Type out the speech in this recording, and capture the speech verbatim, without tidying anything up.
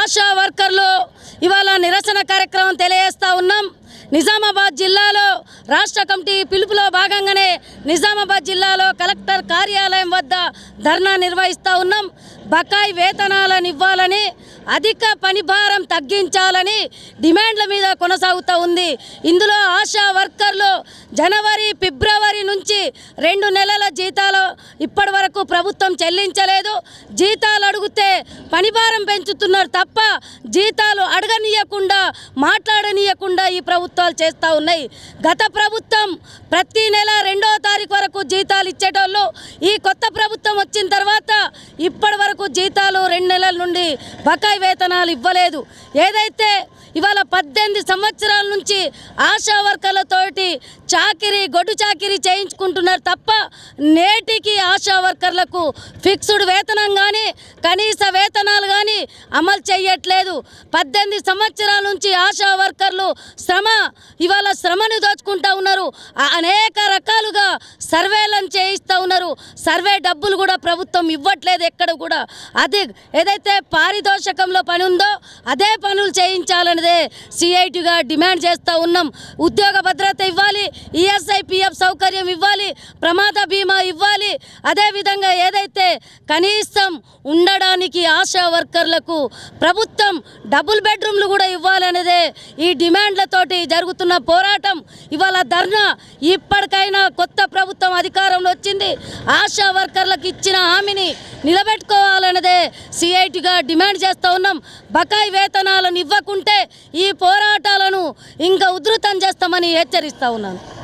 ఆశా వర్కర్లు ఇవాళ నిరసన కార్యక్రమం తెలియజేస్తా ఉన్నాం। నిజామాబాద్ జిల్లాలో రాష్ట్ర కమిటీ పిలుపులో భాగంగానే నిజామాబాద్ జిల్లాలో కలెక్టర్ కార్యాలయం వద్ద ధర్నా నిర్వహిస్తూ ఉన్నాం। బకాయి వేతనాలను ఇవ్వాలని, అధిక పనిభారం తగ్గించాలని డిమాండ్ల మీద కొనసాగుతూ ఉంది। ఇందులో ఆశా వర్కర్లు జనవరి ఫిబ్రవరి నుంచి రెండు నెలల జీతాలు ఇప్పటి వరకు ప్రభుత్వం చెల్లించలేదు। జీతాలు అడిగితే పనిభారం పెంచుతున్నారు తప్ప జీతాలు అడగనీయకుండా మాట్లాడనీయకుండా ఈ ప్రభుత్వాలు చేస్తూ ఉన్నాయి। గత ప్రభుత్వం ప్రతి నెల రెండో తారీఖు వరకు జీతాలు ఇచ్చేటోళ్ళు, ఈ కొత్త ప్రభుత్వం వచ్చిన తర్వాత ఇప్పటి వరకు జీతాలు రెండు నెలల నుండి బకాయి వేతనాలు ఇవ్వలేదు। ఏదైతే ఇవాళ పద్దెనిమిది సంవత్సరాల నుంచి ఆశా వర్కర్లతోటి చాకిరీ గొడ్డు చాకిరీ చేయించుకుంటున్నారు తప్ప నేటికి ఆశా వర్కర్లకు ఫిక్స్డ్ వేతనం కానీ కనీస వేతనాలు కానీ అమలు చేయట్లేదు। పద్దెనిమిది సంవత్సరాల నుంచి ఆశా వర్కర్లు శ్రమ ఇవాళ శ్రమను దోచుకుంటూ ఉన్నారు। అనేక రకాలుగా సర్వేలను చేయిస్తూ ఉన్నారు। సర్వే డబ్బులు కూడా ప్రభుత్వం ఇవ్వట్లేదు ఎక్కడ కూడా। అది ఏదైతే పారితోషికంలో పని ఉందో అదే పనులు చేయించాలనేదే సిఐటిగా డిమాండ్ చేస్తూ ఉన్నాం। ఉద్యోగ భద్రత ఇవ్వాలి, ఈఎస్ఐ పిఎఫ్ సౌకర్యం ఇవ్వాలి, ప్రమాద బీమా ఇవ్వాలి। అదేవిధంగా ఏదైతే కనీసం ఉండడానికి ఆశా వర్కర్లకు ప్రభుత్వం డబుల్ బెడ్రూమ్లు కూడా ఇవ్వాలనేదే ఈ డిమాండ్లతోటి జరుగుతున్న పోరాటం। ఇవాళ ధర్నా ఇప్పటికైనా కొత్త ప్రభుత్వం అధికారంలో వచ్చింది, ఆశా వర్కర్లకు ఇచ్చిన హామీని నిలబెట్టుకోవాలన్నదే సిఐటిగా డిమాండ్ చేస్తూ ఉన్నాం। బకాయి వేతనాలను ఇవ్వకుంటే ఈ పోరాటాలను ఇంకా ఉధృతం చేస్తామని హెచ్చరిస్తూ ఉన్నాను।